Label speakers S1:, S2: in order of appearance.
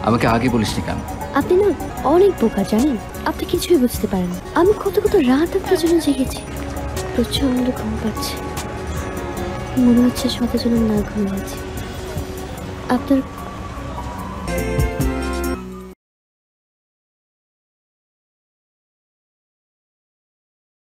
S1: আমাকে আগে বলিসনি কেন?
S2: আপনি না অনেক বোকা জানেন, আপনি কিছুই বুঝতে পারেন। আমি কত কত রাত আপনার জন্য জেগেছি, প্রচন্ড ঘুম পাচ্ছে, মনে হচ্ছে শত জন্য না ঘুমিয়ে আছি। আপনার